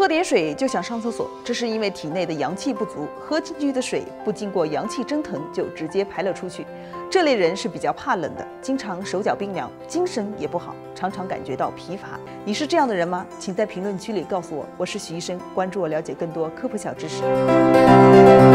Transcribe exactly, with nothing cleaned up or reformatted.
喝点水就想上厕所，这是因为体内的阳气不足，喝进去的水不经过阳气蒸腾就直接排了出去。这类人是比较怕冷的，经常手脚冰凉，精神也不好，常常感觉到疲乏。你是这样的人吗？请在评论区里告诉我。我是许医生，关注我，了解更多科普小知识。